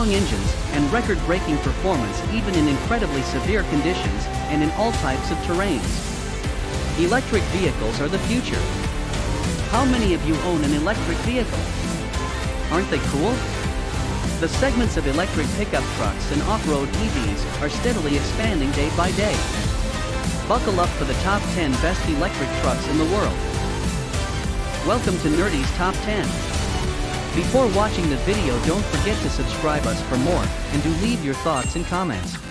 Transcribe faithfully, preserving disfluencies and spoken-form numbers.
strong engines, and record-breaking performance even in incredibly severe conditions and in all types of terrains. Electric vehicles are the future. How many of you own an electric vehicle? Aren't they cool? The segments of electric pickup trucks and off-road E Vs are steadily expanding day by day. Buckle up for the top ten best electric trucks in the world. Welcome to Nerdy's Top ten. Before watching the video, don't forget to subscribe us for more, and do leave your thoughts and comments.